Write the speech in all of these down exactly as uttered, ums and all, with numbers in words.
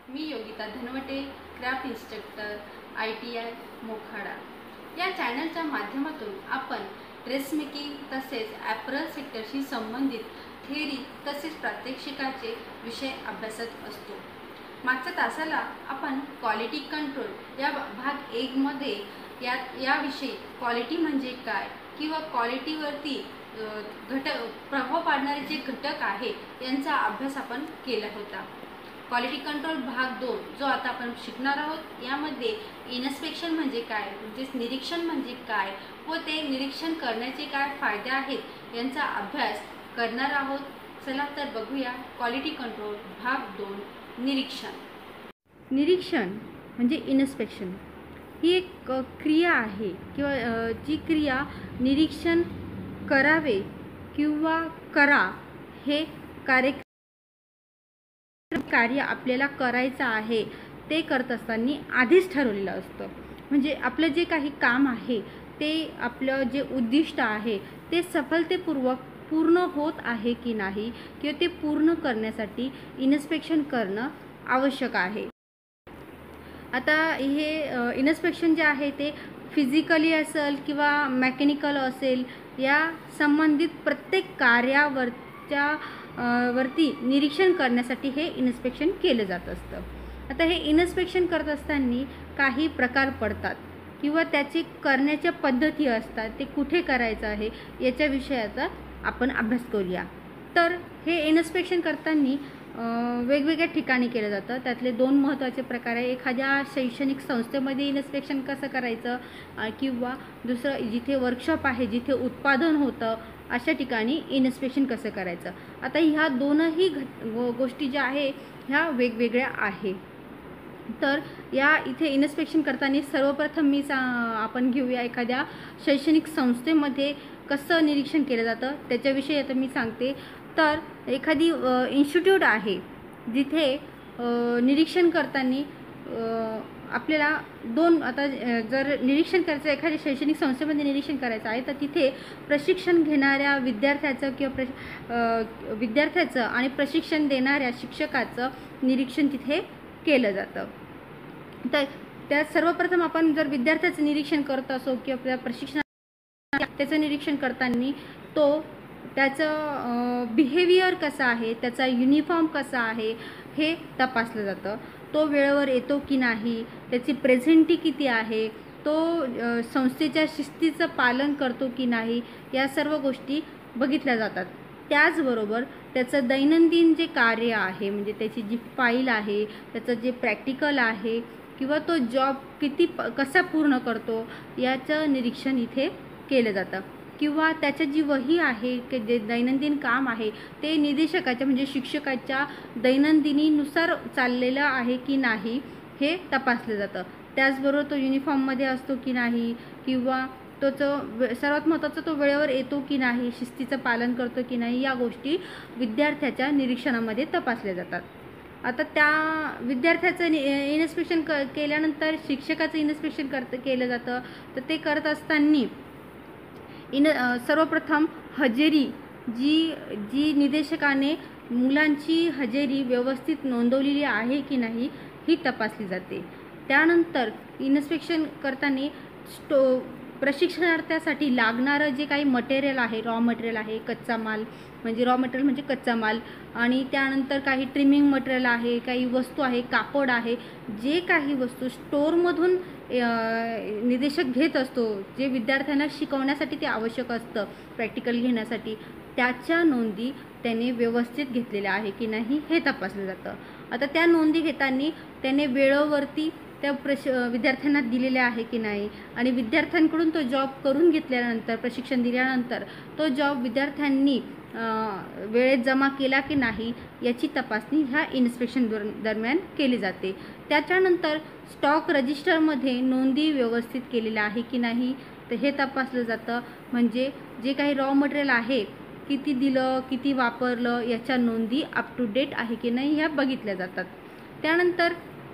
Me Yogita Dhanawate, craft instructor, I T I Mokhada. या चॅनलच्या माध्यमातून आपण ड्रेसमेकिंग तसेच ॲपरल सेक्टरशी संबंधित थेअरी तसेच प्रात्यक्षिकाचे विषय अभ्यासत असतो। मागच्या तासाला आपण क्वालिटी कंट्रोल या भाग एक मध्ये या याविषयी क्वालिटी म्हणजे काय किंवा क्वालिटीवरती घटक प्रभाव पाडणारे जे घटक आहे यांचा अभ्यास आपण केला होता। क्वालिटी कंट्रोल भाग दोन जो आता आपण शिकणार आहोत, यामध्ये इन्स्पेक्शन म्हणजे काय, म्हणजे निरीक्षण म्हणजे काय व ते निरीक्षण करण्याचे काय फायदे आहेत यांचा अभ्यास करणार आहोत। चला तर बघूया क्वालिटी कंट्रोल भाग दोन, निरीक्षण। निरीक्षण म्हणजे इन्स्पेक्शन ही एक क्रिया आहे किंवा जी क्रिया निरीक्षण करावे किंवा करा हे कार्य कार्य आपल्याला करायचं आहे ते करत असताना आधीच ठरवलेलं असतं। म्हणजे आपलं जे काही काम आहे ते आपलं जे उद्दिष्ट आहे ते सफलतेपूर्वक पूर्ण होत आहे की नाही किंवा ते पूर्ण करण्यासाठी इन्स्पेक्शन करणं आवश्यक आहे। आता हे इन्स्पेक्शन जे आहे ते फिजिकली असेल किंवा मेकॅनिकल असेल, या संबंधित प्रत्येक कार्यावरच्या वरती निरीक्षण करण्यासाठी हे इन्स्पेक्शन केलं जात असतं। आता हे इन्स्पेक्शन करत असताना काही प्रकार पडतात किंवा त्याची करण्याच्या पद्धती असतात, ते कुठे करायचं आहे याच्या विषयाचा आपण अभ्यास करूया। तर हे इन्स्पेक्शन करताना वेगवेगळ्या ठिकाणी केलं जातं। त्यातले दोन महत्त्वाचे प्रकार आहे, एखाद्या शैक्षणिक संस्थेमध्ये इन्स्पेक्शन कसं करायचं किंवा दुसरं जिथे वर्कशॉप आहे, जिथे उत्पादन होतं अशा ठिकाणी इन्स्पेक्शन कसं करायचं। आता ह्या दोनही गोष्टी ज्या आहे ह्या वेगवेगळ्या आहे। तर या इथे इन्स्पेक्शन करताना सर्वप्रथम मी सा आपण घेऊया एखाद्या शैक्षणिक संस्थेमध्ये कसं निरीक्षण केलं जातं त्याच्याविषयी आता मी सांगते। तर एखादी इन्स्टिट्यूट आहे जिथे निरीक्षण करताना आपल्याला दोन आता जर निरीक्षण करायचं एखाद्या शैक्षणिक संस्थेमध्ये निरीक्षण करायचं आहे तर तिथे प्रशिक्षण घेणाऱ्या विद्यार्थ्याचं किंवा प्र विद्यार्थ्याचं आणि प्रशिक्षण देणाऱ्या शिक्षकाचं निरीक्षण तिथे केलं जातं। तर त्या सर्वप्रथम आपण जर विद्यार्थ्याचं निरीक्षण करत असो किंवा त्या प्रशिक्षण त्याचं निरीक्षण करताना तो त्याचं बिहेवियर कसं आहे, त्याचा युनिफॉर्म कसा आहे हे तपासलं जातं। तो वेळेवर येतो की नाही, त्याची प्रेझेंटी किती आहे, तो संस्थेच्या शिस्तीचं पालन करतो की नाही, या सर्व गोष्टी बघितल्या जातात। त्याचबरोबर त्याचं दैनंदिन जे कार्य आहे, म्हणजे त्याची जी फाईल आहे, त्याचं जे प्रॅक्टिकल आहे किंवा तो जॉब किती कसा पूर्ण करतो याचं निरीक्षण इथे केलं जातं। किंवा त्याची जी वही आहे की जे दैनंदिन काम आहे ते निदेशकाच्या म्हणजे शिक्षकाच्या दैनंदिनीनुसार चाललेलं आहे की नाही हे तपासलं जातं। त्याचबरोबर तो युनिफॉर्ममध्ये असतो की नाही किंवा तोचं सर्वात महत्त्वाचं तो वेळेवर येतो की नाही, शिस्तीचं पालन करतो की नाही, या गोष्टी विद्यार्थ्याच्या निरीक्षणामध्ये तपासल्या जातात। आता त्या विद्यार्थ्याचं इन्स्पेक्शन क केल्यानंतर शिक्षकाचं इन्स्पेक्शन करत केलं जातं। तर ते करत असताना इन सर्वप्रथम हजेरी जी जी निदेशकाने मुलांची हजेरी व्यवस्थित नोंदवलेली आहे की नाही ही तपासली जाते। त्यानंतर इन्स्पेक्शन करताना स्टो प्रशिक्षणार्थ्यासाठी लागणारं जे काही मटेरियल आहे, रॉ मटेरियल आहे, कच्चा माल म्हणजे रॉ मटेरियल म्हणजे कच्चा माल, आणि त्यानंतर काही ट्रिमिंग मटेरियल आहे, काही वस्तू आहे, कापड आहे, जे काही वस्तू स्टोअरमधून निदेशक घेत असतो, जे विद्यार्थ्यांना शिकवण्यासाठी ते आवश्यक असतं प्रॅक्टिकल घेण्यासाठी, त्याच्या नोंदी त्याने व्यवस्थित घेतलेल्या आहे की नाही हे तपासलं जातं। आता त्या नोंदी घेताना त्याने वेळेवरती त्या प्रश विद्यार्थ्यांना दिलेल्या आहे की नाही, आणि विद्यार्थ्यांकडून तो जॉब करून घेतल्यानंतर प्रशिक्षण दिल्यानंतर तो जॉब विद्यार्थ्यांनी वेळेत जमा केला की नाही याची तपासणी ह्या इन्स्पेक्शन दरम्यान केली जाते। त्याच्यानंतर स्टॉक रजिस्टरमध्ये नोंदी व्यवस्थित केलेल्या आहे की नाही तर हे तपासलं जातं। म्हणजे जे काही रॉ मटेरियल आहे, किती दिलं, किती वापरलं, याच्या नोंदी अप टू डेट आहे की नाही ह्या बघितल्या जातात। त्यानंतर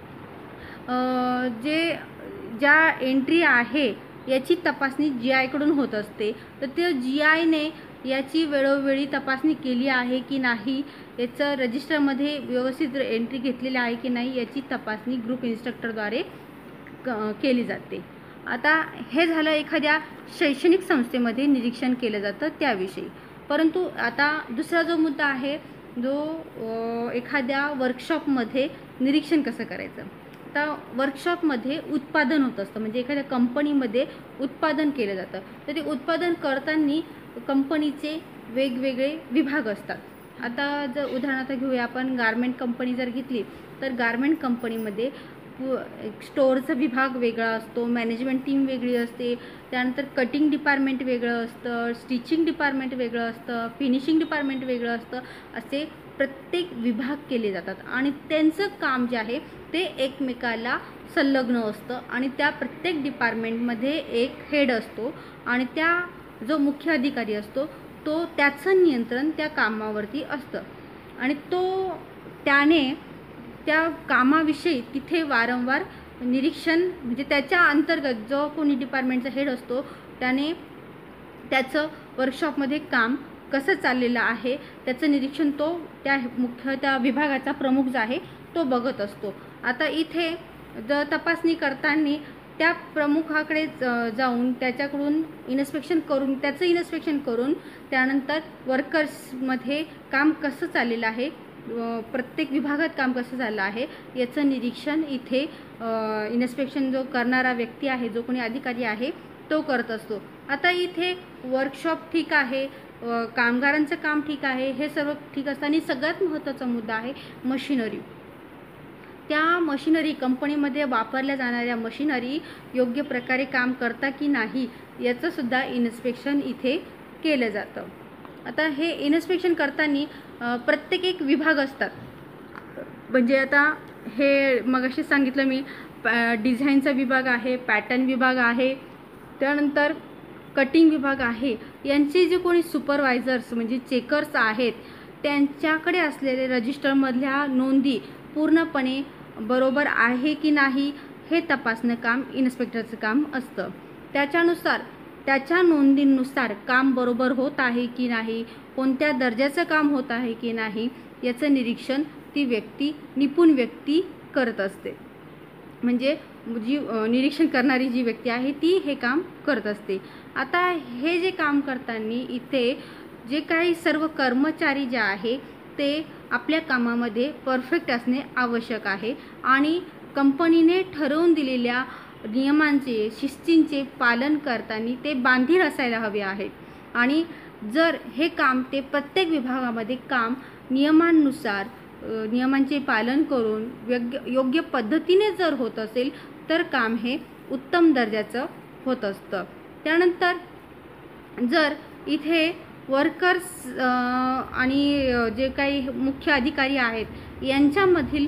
जे ज्या एंट्री आहे याची तपासणी जी आयकडून होत असते, तर ते जी आयने याची वेळोवेळी तपासणी केली आहे की नाही, याचं रजिस्टरमध्ये व्यवस्थित एंट्री घेतलेली आहे की नाही, याची तपासणी ग्रुप इन्स्ट्रक्टरद्वारे केली जाते. आता हे झालं एखाद्या शैक्षणिक संस्थेमध्ये निरीक्षण केलं जातं त्याविषयी. परंतु आता दुसरा जो मुद्दा आहे जो एखाद्या वर्कशॉपमध्ये निरीक्षण कसं करायचं. आता वर्कशॉपमध्ये उत्पादन होत असतं, म्हणजे एखाद्या कंपनीमध्ये उत्पादन केलं जातं. तर ते उत्पादन करताना कंपनीचे वेगवेगळे विभाग असतात. आता जर उदाहरणार्थ घेऊया आपण, गारमेंट कंपनी जर घेतली तर गारमेंट कंपनीमध्ये स्टोअरचा विभाग वेगळा असतो, मॅनेजमेंट टीम वेगळी असते, त्यानंतर कटिंग डिपार्टमेंट वेगळं असतं, स्टिचिंग डिपार्टमेंट वेगळं असतं, फिनिशिंग डिपार्टमेंट वेगळं असतं. असे प्रत्येक विभाग केले जातात आणि त्यांचं काम जे आहे ते एकमेकाला संलग्न असतं आणि त्या प्रत्येक डिपार्टमेंटमध्ये एक हेड असतो आणि त्या जो मुख्य अधिकारी असतो तो त्याचं नियंत्रण त्या कामावरती असतं आणि तो त्याने त्या कामाविषयी तिथे वारंवार निरीक्षण, म्हणजे त्याच्या अंतर्गत जो कोणी डिपार्टमेंटचा हेड असतो त्याने त्याचं वर्कशॉपमध्ये काम कसं चाललेलं आहे त्याचं निरीक्षण तो त्या मुख्य त्या विभागाचा प्रमुख जो आहे तो बघत असतो. आता इथे जर तपासणी करताना त्या प्रमुखाकडे जाऊन त्याच्याकडून इन्स्पेक्शन करून त्याचं इन्स्पेक्शन करून त्यानंतर वर्कर्समध्ये काम कसं चाललेलं आहे, प्रत्येक विभागात काम कसं झालं आहे याचं निरीक्षण इथे इन्स्पेक्शन जो करणारा व्यक्ती आहे, जो कोणी अधिकारी आहे तो करत असतो. आता इथे वर्कशॉप ठीक आहे, कामगारांचं काम ठीक आहे, हे सर्व ठीक असताना सगळ्यात महत्त्वाचा मुद्दा आहे मशिनरी. त्या मशिनरी कंपनीमध्ये वापरल्या जाणाऱ्या मशिनरी योग्य प्रकारे काम करता की नाही याचं सुद्धा इन्स्पेक्शन इथे केलं जातं. आता हे इन्स्पेक्शन करताना प्रत्येक एक विभाग असतात, म्हणजे आता हे मगाशी सांगितलं मी, डिझाईनचा विभाग आहे, पॅटर्न विभाग आहे, त्यानंतर कटिंग विभाग आहे. यांचे जे कोणी सुपरवायझर्स म्हणजे चेकर्स आहेत त्यांच्याकडे असलेले रजिस्टरमधल्या नोंदी पूर्णपणे बरोबर आहे की नाही हे तपासणं काम इन्स्पेक्टरचं काम असतं. त्याच्यानुसार त्याच्या नोंदींनुसार काम बरोबर होत आहे की नाही, कोणत्या दर्जाचं काम होत आहे की नाही याचं निरीक्षण ती व्यक्ती, निपुण व्यक्ती करत असते. म्हणजे जी निरीक्षण करणारी जी व्यक्ती आहे ती हे काम करत असते. आता हे जे काम करताना इथे जे काही सर्व कर्मचारी जे आहे ते आपल्या कामामध्ये परफेक्ट असणे आवश्यक आहे आणि कंपनीने ठरवून दिलेल्या नियमांचे, शिस्तींचे पालन करताना ते बांधील असायला हवे आहे. आणि जर हे काम ते प्रत्येक विभागामध्ये काम नियमांनुसार, नियमांचे पालन करून योग्य योग्य पद्धतीने जर होत असेल तर काम हे उत्तम दर्जाचं होत असतं. त्यानंतर जर इथे वर्कर्स आणि जे काही मुख्य अधिकारी आहेत यांच्यामधील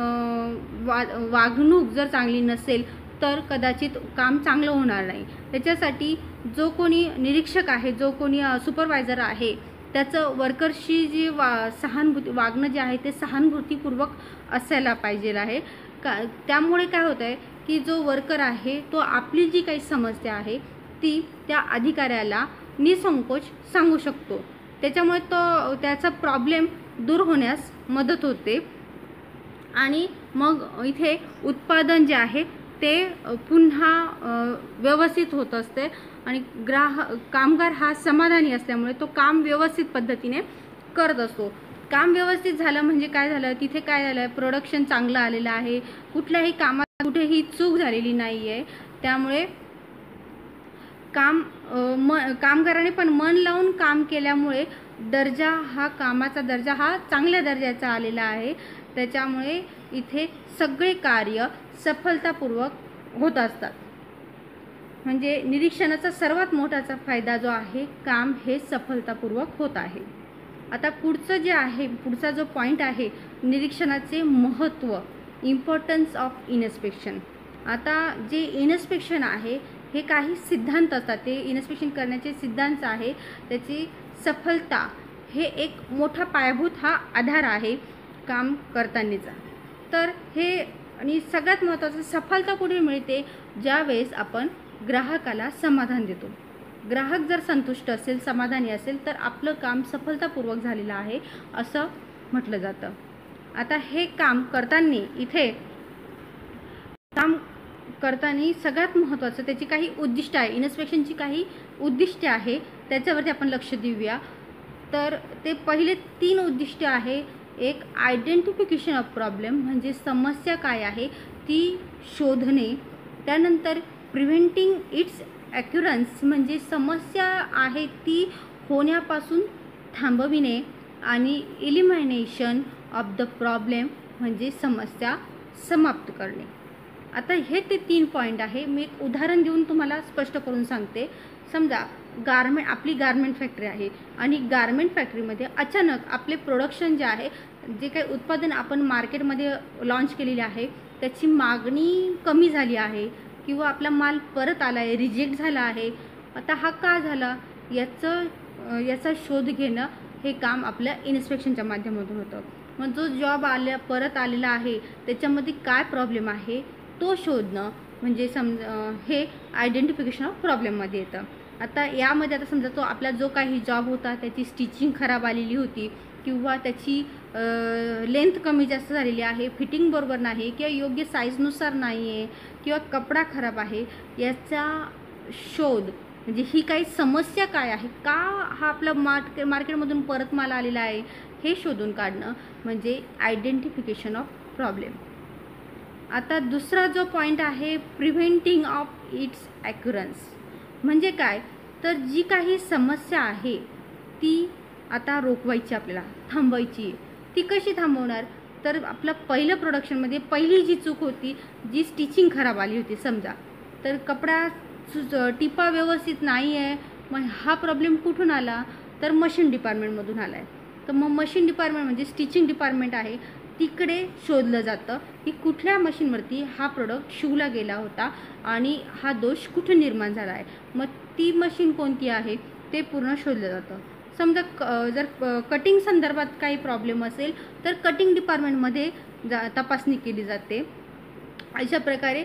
वा वागणूक जर चांगली नसेल तर कदाचित काम चांगलं होणार नाही. त्याच्यासाठी जो कोणी निरीक्षक आहे, जो कोणी सुपरवायझर आहे त्याचं वर्कर्सशी जी वा सहानुभूती वागणं जे आहे ते सहानुभूतीपूर्वक असायला पाहिजे आहे. का त्यामुळे काय होतं आहे की जो वर्कर आहे तो आपली जी काही समस्या आहे ती त्या अधिकाऱ्याला निसंकोच सांगू शकतो. त्याच्यामुळे तो त्याचा प्रॉब्लेम दूर होण्यास मदत होते आणि मग इथे उत्पादन जे आहे ते पुन्हा व्यवस्थित होत असते आणि ग्राहक कामगार हा समाधानी असल्यामुळे तो काम व्यवस्थित पद्धतीने करत असतो. काम व्यवस्थित झालं म्हणजे काय झालं, तिथे काय झालं, प्रोडक्शन चांगलं आलेलं आहे, कुठल्याही कामात कुठेही चूक झालेली नाही आहे. त्यामुळे काम म कामगाराने पण मन लावून काम केल्यामुळे दर्जा हा कामाचा दर्जा हा चांगल्या दर्जाचा आलेला आहे. त्याच्यामुळे इथे सगळे कार्य सफलतापूर्वक होत असतात. म्हणजे निरीक्षणाचा सर्वात मोठाचा फायदा जो आहे, काम हे सफलतापूर्वक होत आहे. आता पुढचं जे आहे, पुढचा जो पॉईंट आहे निरीक्षणाचे महत्त्व, इम्पॉर्टन्स ऑफ इन्स्पेक्शन. आता जे इन्स्पेक्शन आहे हे काही सिद्धांत असतात, ते इन्स्पेक्शन करण्याचे सिद्धांत आहे, त्याची सफलता हे एक मोठा पायाभूत हा आधार आहे काम करतानाचा. तर हे आणि सगळ्यात महत्त्वाचं, सफलता कुठे मिळते, ज्यावेळेस आपण ग्राहकाला समाधान देतो, ग्राहक जर संतुष्ट असेल, समाधानी असेल, तर आपलं काम सफलतापूर्वक झालेलं आहे असं म्हटलं जातं. आता हे काम करताना इथे काम करताना सगळ्यात महत्त्वाचं त्याची काही उद्दिष्ट आहे, इन्स्पेक्शनची काही उद्दिष्टे आहे, त्याच्यावरती आपण लक्ष देऊया. तर ते पहिले तीन उद्दिष्ट आहे. एक आयडेंटिफिकेशन ऑफ प्रॉब्लेम म्हणजे समस्या काय आहे ती शोधणे. त्यानंतर प्रिव्हेंटिंग इट्स ॲक्युरन्स म्हणजे समस्या आहे ती होण्यापासून थांबविणे. आणि इलिमिनेशन ऑफ द प्रॉब्लेम म्हणजे समस्या समाप्त करणे. आता हे ते तीन पॉईंट आहे. मी एक उदाहरण देऊन तुम्हाला स्पष्ट करून सांगते. समजा गारमेंट आपली गारमेंट फॅक्टरी आहे आणि गारमेंट फॅक्टरीमध्ये अचानक आपले प्रोडक्शन जे आहे, जे काही उत्पादन आपण मार्केटमध्ये लॉन्च केलेले आहे त्याची मागणी कमी झाली आहे किंवा आपला माल परत आला आहे, रिजेक्ट झाला आहे. आता हा का झाला याचं याचा शोध घेणं हे काम आपल्या इन्स्पेक्शनच्या माध्यमातून होतं. मग जो जॉब आल्या परत आलेला आहे त्याच्यामध्ये काय प्रॉब्लेम आहे तो शोधणं म्हणजे समज हे आयडेंटिफिकेशन ऑफ प्रॉब्लेममध्ये येतं. आता यामध्ये आता समजा तो आपला जो काही जॉब होता त्याची स्टिचिंग खराब आलेली होती किंवा त्याची लेंथ कमी जास्त झालेली आहे, फिटिंग बरोबर नाही किंवा योग्य साईजनुसार नाही आहे किंवा कपडा खराब आहे, याचा शोध म्हणजे ही काही समस्या काय आहे, का हा आपला मार्केट मार्केटमधून परत माल आलेला आहे हे शोधून काढणं म्हणजे आयडेंटिफिकेशन ऑफ प्रॉब्लेम. आता दुसरा जो पॉईंट आहे प्रिव्हेंटिंग ऑफ इट्स ॲक्युरन्स म्हणजे काय, तर जी काही समस्या आहे ती आता रोखवायची, आपल्याला थांबवायची. ती कशी थांबवणार, तर आपलं पहिलं प्रोडक्शनमध्ये पहिली जी चूक होती, जी स्टिचिंग खराब आली होती समजा, तर कपडा टिपा व्यवस्थित नाही आहे. मग हा प्रॉब्लेम कुठून आला, तर मशीन डिपार्टमेंटमधून आला आहे. तर मग मशीन डिपार्टमेंट म्हणजे स्टिचिंग डिपार्टमेंट आहे तिकडे शोधलं जातं की कुठल्या मशीनवरती हा प्रोडक्ट शिवला गेला होता आणि हा दोष कुठे निर्माण झाला आहे. मग ती मशीन कोणती आहे ते पूर्ण शोधलं जातं. समजा क जर कटिंग संदर्भात काही प्रॉब्लेम असेल तर कटिंग डिपार्टमेंटमध्ये जा तपासणी केली जाते. अशा प्रकारे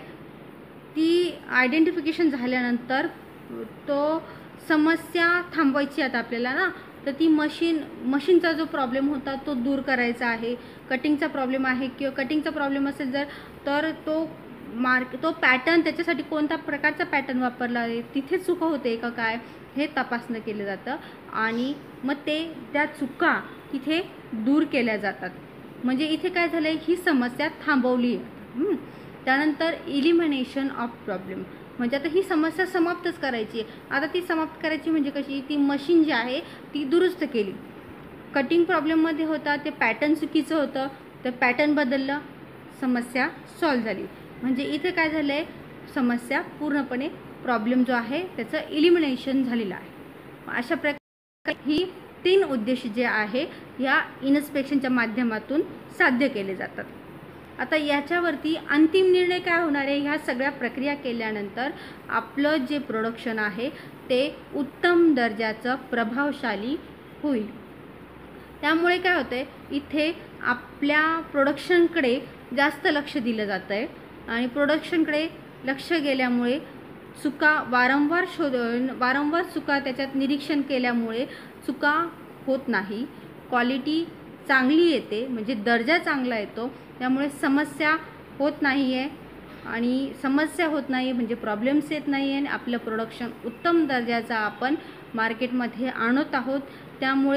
ती आयडेंटिफिकेशन झाल्यानंतर तो समस्या थांबवायची आता आपल्याला ना, तर ती मशीन मशीनचा जो प्रॉब्लेम होता तो दूर करायचा आहे. कटिंगचा प्रॉब्लेम आहे किंवा कटिंगचा प्रॉब्लेम असेल जर तर तो मार्क तो पॅटर्न त्याच्यासाठी कोणत्या प्रकारचा पॅटर्न वापरला आहे, तिथे चुका होते का काय हे तपासणं केलं जातं आणि मग ते त्या चुका तिथे दूर केल्या जातात. म्हणजे इथे काय झालं आहे, ही समस्या थांबवली. त्यानंतर इलिमिनेशन ऑफ प्रॉब्लेम म्हणजे आता ही समस्या समाप्तच करायची आहे. आता ती समाप्त करायची म्हणजे कशी, ती मशीन जी आहे ती दुरुस्त केली. कटिंग प्रॉब्लेममध्ये होता ते पॅटर्न चुकीचं होतं, तर पॅटर्न बदललं, समस्या सॉल्व झाली. म्हणजे इथे काय झालं आहे, समस्या पूर्णपणे प्रॉब्लेम जो आहे त्याचं इलिमिनेशन झालेलं आहे. अशा प्रकारे ही तीन उद्देश जे आहे या इन्स्पेक्शनच्या माध्यमातून साध्य केले जातात. आता याच्यावरती अंतिम निर्णय काय होणार आहे, ह्या सगळ्या प्रक्रिया केल्यानंतर आपलं जे प्रोडक्शन आहे ते उत्तम दर्जाचं प्रभावशाली होईल. त्यामुळे काय होतं आहे, इथे आपल्या प्रोडक्शनकडे जास्त लक्ष दिलं जातं आहे आणि प्रोडक्शनकडे लक्ष गेल्यामुळे चुका वारंवार शोध वारंवार चुका त्याच्यात निरीक्षण केल्यामुळे चुका होत नाही, क्वालिटी चांगली येते म्हणजे दर्जा चांगला येतो. त्यामुळे समस्या होत नाही आहे आणि समस्या होत नाही म्हणजे प्रॉब्लेम्स येत नाही आहे आणि आपलं प्रोडक्शन उत्तम दर्जाचं आपण मार्केटमध्ये आणत आहोत. त्यामुळे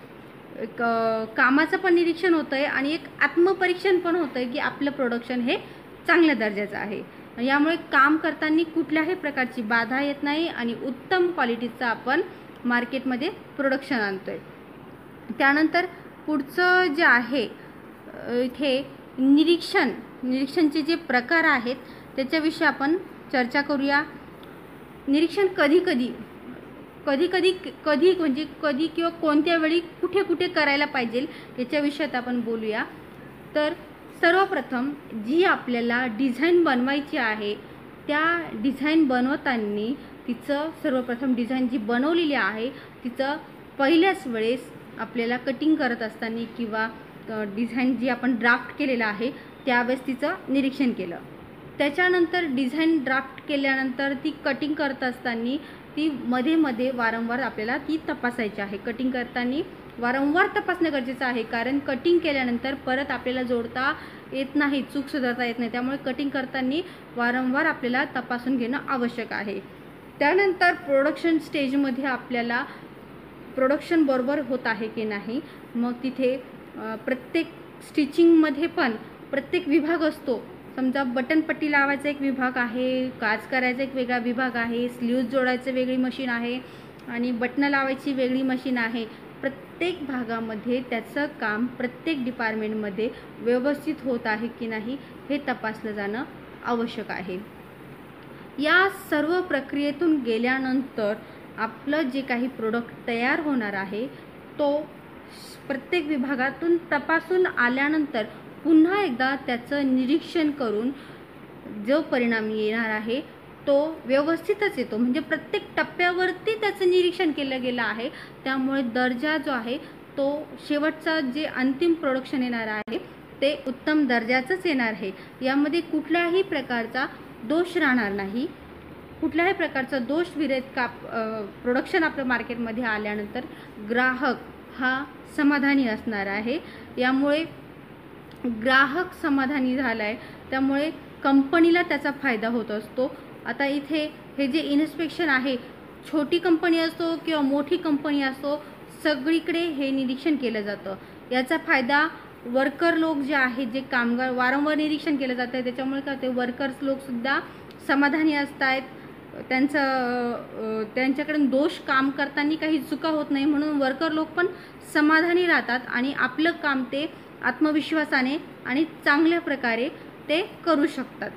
एक कामाचं पण निरीक्षण होतं आहे आणि एक आत्मपरीक्षण पण होतं आहे की आपलं प्रोडक्शन हे चांगल्या दर्जाचं आहे. यामुळे काम करताना कुठल्याही प्रकारची बाधा येत नाही आणि उत्तम क्वालिटीचं आपण मार्केटमध्ये प्रोडक्शन आणतो आहे. त्यानंतर पुढचं जे आहे इथे निरीक्षण निरीक्षणचे जे प्रकार आहेत त्याच्याविषयी आपण चर्चा करूया. निरीक्षण कधी कधी कधी कधी कधी म्हणजे कधी किंवा कोणत्या वेळी कुठे कुठे करायला पाहिजे याच्याविषयात आपण बोलूया. तर सर्वप्रथम जी आपल्याला डिझाईन बनवायची आहे त्या डिझाईन बनवताना तिचं सर्वप्रथम डिझाईन जी बनवलेली आहे तिचं पहिल्याच वेळेस आपल्याला कटिंग करत असताना किंवा डिझाईन जी आपण ड्राफ्ट केलेलं आहे त्यावेळेस तिचं निरीक्षण केलं. त्याच्यानंतर डिझाईन ड्राफ्ट केल्यानंतर ती कटिंग करत असताना ती मध्ये मध्ये वारंवार आपल्याला ती तपासायची आहे. कटिंग करताना वारंवार तपासणे गरजेचं आहे, कारण कटिंग केल्यानंतर परत आपल्याला जोडता येत नाही, चूक सुधारता येत नाही. त्यामुळे कटिंग करताना वारंवार आपल्याला तपासून घेणं आवश्यक आहे. त्यानंतर प्रोडक्शन स्टेजमध्ये आपल्याला प्रोडक्शन बरोबर होत आहे की नाही, मग तिथे प्रत्येक स्टिचिंगमध्ये पण प्रत्येक विभाग असतो. समजा बटनपट्टी लावायचा एक विभाग आहे, काज करायचा एक वेगळा विभाग आहे, स्लीव्ज जोडायचं वेगळी मशीन आहे आणि बटणं लावायची वेगळी मशीन आहे. प्रत्येक भागामध्ये त्याचं काम प्रत्येक डिपार्टमेंटमध्ये व्यवस्थित होत आहे की नाही हे तपासलं जाणं आवश्यक आहे. या सर्व प्रक्रियेतून गेल्यानंतर आपलं जे काही प्रोडक्ट तयार होणार आहे तो प्रत्येक विभागातून तपासून आल्यानंतर पुन्हा एकदा त्याचं निरीक्षण करून जो परिणाम येणार आहे तो व्यवस्थितच येतो. म्हणजे प्रत्येक टप्प्यावरती त्याचं निरीक्षण केलं गेलं आहे. त्यामुळे दर्जा जो आहे तो शेवटचा जे अंतिम प्रोडक्शन येणार आहे ते उत्तम दर्जाचंच येणार आहे. यामध्ये कुठल्याही प्रकारचा दोष राहणार नाही. कुठल्याही प्रकारचा दोष विरहित का प्रोडक्शन आपल्या मार्केटमध्ये आल्यानंतर ग्राहक हा समाधानी असणार आहे. यामुळे ग्राहक समाधानी झाला आहे, त्यामुळे कंपनीला त्याचा फायदा होत असतो. आता इथे हे जे इन्स्पेक्शन आहे, छोटी कंपनी असो किंवा मोठी कंपनी असो, सगळीकडे हे निरीक्षण केलं जातं. याचा फायदा वर्कर लोक जे आहेत, जे कामगार वारंवार निरीक्षण केलं जातं, त्याच्यामुळे काय ते वर्कर्स लोकसुद्धा समाधानी असत आहेत. त्यांचं त्यांच्याकडून दोष काम करताना काही चुका होत नाही, म्हणून वर्कर लोक पण समाधानी राहतात आणि आपलं काम ते आत्मविश्वासाने आणि चांगल्या प्रकारे ते करू शकतात.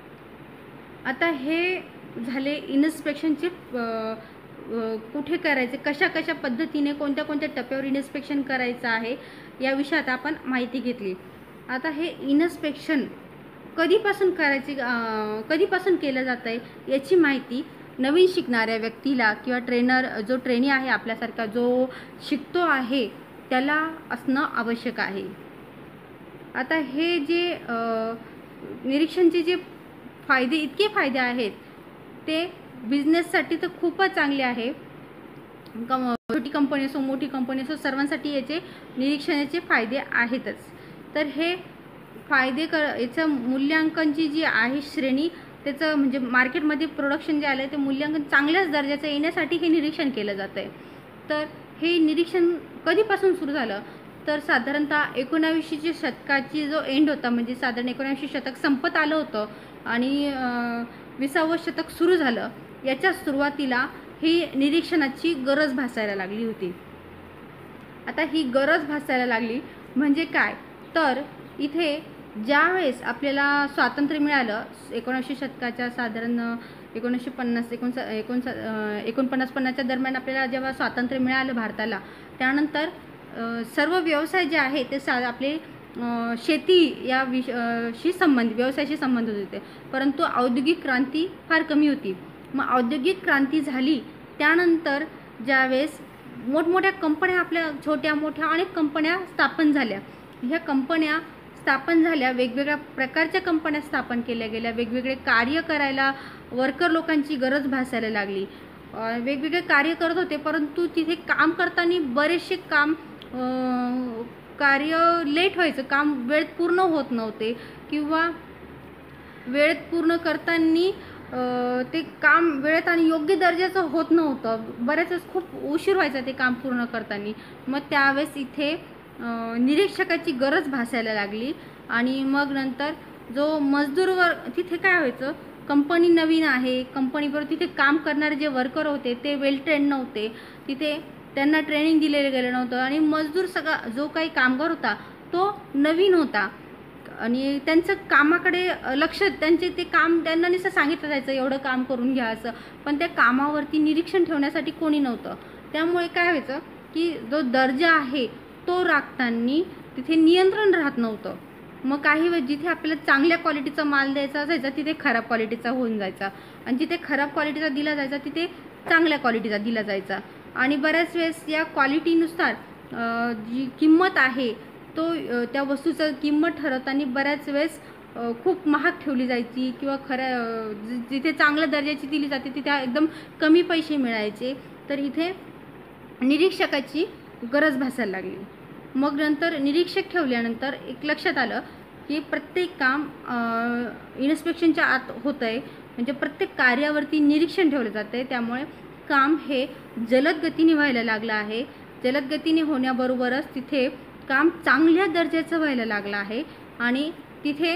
आता हे झाले इन्स्पेक्शनचे कुठे करायचे, कशा कशा पद्धतीने कोणत्या कोणत्या टप्प्यावर इन्स्पेक्शन करायचं आहे या विषयात आपण माहिती घेतली. आता हे इन्स्पेक्शन कधीपासून करायचे, कधीपासून केलं जातं आहे याची माहिती नवीन शिकणाऱ्या व्यक्तीला किंवा ट्रेनर जो ट्रेनी आहे आपल्यासारखा जो शिकतो आहे त्याला असणं आवश्यक आहे. आता हे जे निरीक्षणचे जे फायदे, इतके फायदे आहेत ते बिझनेससाठी तर खूपच चांगले आहे. कम छोटी कंपनी असो मोठी कंपनी असो सर्वांसाठी याचे निरीक्षणाचे फायदे आहेतच. तर हे फायदे कर याचं मूल्यांकनची जी आहे श्रेणी, त्याचं म्हणजे मार्केटमध्ये प्रोडक्शन जे आलं आहे ते मूल्यांकन चांगल्याच दर्जाचं येण्यासाठी हे निरीक्षण केलं जातं आहे. तर हे निरीक्षण कधीपासून सुरू झालं तर साधारणतः एकोणावीसशेच्या शतकाची जो एंड होता, म्हणजे साधारण एकोणावीसशे शतक संपत आलं होतं आणि विसावं शतक सुरू झालं. याच्या सुरुवातीला ही निरीक्षणाची गरज भासायला लागली होती. आता ही गरज भासायला लागली म्हणजे काय, तर इथे ज्यावेळेस आपल्याला स्वातंत्र्य मिळालं एकोणीसशे शतकाच्या साधारण एकोणीसशे पन्नास एकोण एकोणसा एकोणपन्नास पन्नासच्या दरम्यान आपल्याला जेव्हा स्वातंत्र्य मिळालं भारताला, त्यानंतर सर्व व्यवसाय जे आहे ते सा आपले शेती या विष शी संबंधित व्यवसायाशी संबंधित होते. परंतु औद्योगिक क्रांती फार कमी होती. मग औद्योगिक क्रांती झाली त्यानंतर ज्यावेळेस मोठमोठ्या कंपन्या, आपल्या छोट्या मोठ्या अनेक कंपन्या स्थापन झाल्या. ह्या कंपन्या स्थापन झाल्या, वेगवेगळ्या प्रकारच्या कंपन्या स्थापन केल्या गेल्या, वेगवेगळे कार्य करायला वर्कर लोकांची गरज भासायला लागली. वेगवेगळे कार्य करत होते, परंतु तिथे काम करताना बरेचसे काम कार्य लेट व्हायचं, काम वेळेत पूर्ण होत नव्हते किंवा वेळेत पूर्ण करताना ते काम वेळेत आणि योग्य दर्जाचं होत नव्हतं. बऱ्याच वेळेस खूप उशीर व्हायचा ते काम पूर्ण करताना. मग त्यावेळेस इथे निरीक्षकाची गरज भासायला लागली आणि मग नंतर जो मजदूरवर तिथे काय व्हायचं, कंपनी नवीन आहे, कंपनीबरोबर तिथे काम करणारे जे वर्कर होते ते वेल ट्रेंड नव्हते, तिथे त्यांना ट्रेनिंग दिलेलं गेलं नव्हतं आणि मजदूर सगळा जो काही कामगार होता तो नवीन होता आणि त्यांचं कामाकडे लक्ष, त्यांचे ते काम त्यांना नुसतं सांगितलं जायचं एवढं काम करून घ्या असं, पण त्या कामावरती निरीक्षण ठेवण्यासाठी कोणी नव्हतं. त्यामुळे काय व्हायचं की जो दर्जा आहे तो राखताना तिथे नियंत्रण राहत नव्हतं. मग काही वेळ जिथे आपल्याला चांगल्या क्वालिटीचा माल द्यायचा असायचा तिथे खराब क्वालिटीचा होऊन जायचा आणि जिथे खराब क्वालिटीचा दिला जायचा तिथे चांगल्या क्वालिटीचा दिला जायचा. आणि बऱ्याच वेळेस या क्वालिटीनुसार जी किंमत आहे तो त्या वस्तूचं किंमत ठरवताना बऱ्याच वेळेस खूप महाग ठेवली जायची किंवा खऱ्या जिथे चांगल्या दर्जाची दिली जाते तिथे एकदम कमी पैसे मिळायचे. तर इथे निरीक्षकाची गरज भासायला लागली. मग नंतर निरीक्षक ठेवल्यानंतर एक लक्षात आलं की प्रत्येक काम इन्स्पेक्शनच्या आत होतं आहे, म्हणजे प्रत्येक कार्यावरती निरीक्षण ठेवलं जातं आहे. त्यामुळे काम हे जलद गतीने व्हायला लागलं आहे. जलद गतीने होण्याबरोबरच तिथे काम चांगल्या दर्जाचं व्हायला लागलं आहे आणि तिथे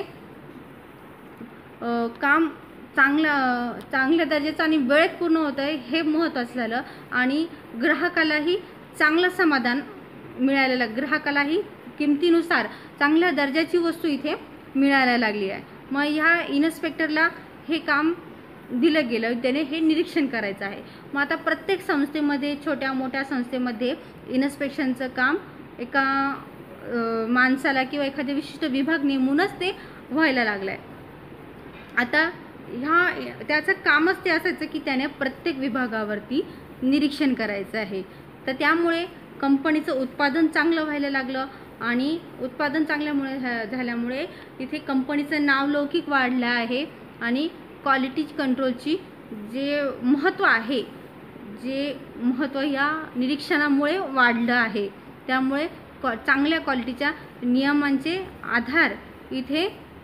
काम चांगला चांगल्या दर्जाचं आणि वेळेत पूर्ण होतं आहे हे महत्त्वाचं झालं आणि ग्राहकालाही चांगलं समाधान मिळालेलं, ग्राहकालाही किमतीनुसार चांगल्या दर्जाची वस्तू इथे मिळायला लागली आहे. मग ह्या इन्स्पेक्टरला हे काम दिलं गेलं, त्याने हे निरीक्षण करायचं आहे. मग आता प्रत्येक संस्थेमध्ये, छोट्या मोठ्या संस्थेमध्ये इन्स्पेक्शनचं काम एका माणसाला किंवा एखाद्या विशिष्ट विभाग नेमूनच ते व्हायला लागलं आहे. आता ह्या त्याचं कामच ते असायचं की त्याने प्रत्येक विभागावरती निरीक्षण करायचं आहे. तर त्यामुळे कंपनीचं उत्पादन चांगलं व्हायला लागलं आणि उत्पादन चांगल्यामुळे झाल्यामुळे इथे कंपनीचं नावलौकिक वाढलं आहे आणि क्वालिटी कंट्रोलची जे महत्त्व आहे, जे महत्त्व या निरीक्षणामुळे वाढलं आहे. त्यामुळे क्वा चांगल्या क्वालिटीच्या नियमांचे आधार इथे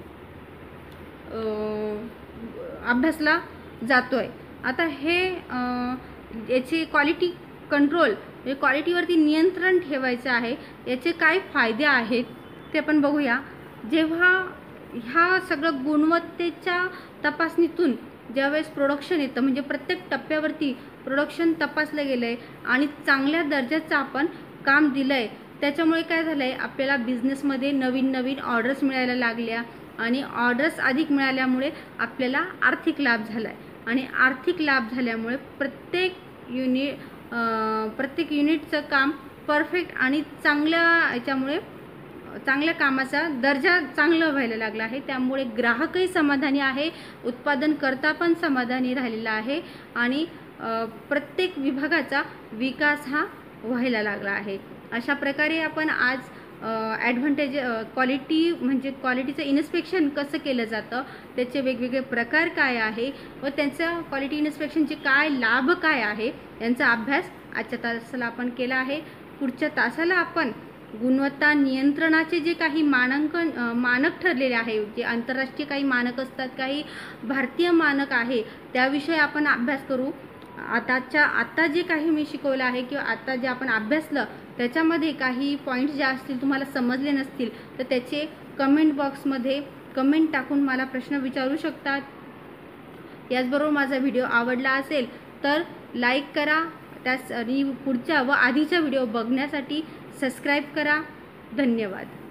अभ्यासला जातो आहे. आता हे याची क्वालिटी कंट्रोल, म्हणजे क्वालिटीवरती नियंत्रण ठेवायचं आहे, याचे काय फायदे आहेत ते आपण बघूया. जेव्हा ह्या सगळं गुणवत्तेच्या तपासणीतून ज्यावेळेस प्रोडक्शन येतं, म्हणजे प्रत्येक टप्प्यावरती प्रोडक्शन तपासलं गेलं आहे आणि चांगल्या दर्जाचं आपण काम दिलं आहे, त्याच्यामुळे काय झालं आहे, आपल्याला बिझनेसमध्ये नवीन नवीन ऑर्डर्स मिळायला लागल्या आणि ऑर्डर्स अधिक मिळाल्यामुळे आपल्याला आर्थिक लाभ झाला आहे आणि आर्थिक लाभ झाल्यामुळे प्रत्येक युनिट प्रत्येक युनिटचं काम परफेक्ट आणि चांगल्या याच्यामुळे चांगल्या कामाचा दर्जा चांगला व्हायला लागला आहे. त्यामुळे ग्राहकही समाधानी आहे, उत्पादनकर्ता पण समाधानी राहिलेला आहे आणि प्रत्येक विभागाचा विकास हा व्हायला लागला आहे. अशा प्रकारे आपण आज ॲडव्हान्टेज क्वालिटी म्हणजे क्वालिटीचं इन्स्पेक्शन कसं केलं जातं, त्याचे वेगवेगळे प्रकार काय आहे व त्यांचं क्वालिटी इन्स्पेक्शनचे काय लाभ काय आहे यांचा अभ्यास आजच्या तासाला आपण केला आहे. पुढच्या तासाला आपण गुणवत्ता नियंत्रणाचे जे काही मानांकन मानक ठरलेले आहे, जे आंतरराष्ट्रीय काही मानक असतात, काही भारतीय मानक आहे, त्याविषयी आपण अभ्यास करू. आताच्या आत्ता जे काही मी शिकवलं आहे किंवा आता जे आपण अभ्यासलं त्याच्यामध्ये काही पॉईंट्स जे असतील तुम्हाला समजले नसतील तर त्याचे कमेंट बॉक्समध्ये कमेंट टाकून मला प्रश्न विचारू शकतात. याचबरोबर माझा व्हिडिओ आवडला असेल तर लाईक करा, त्यास आणि पुढच्या व आधीच्या व्हिडिओ बघण्यासाठी सबस्क्राईब करा. धन्यवाद.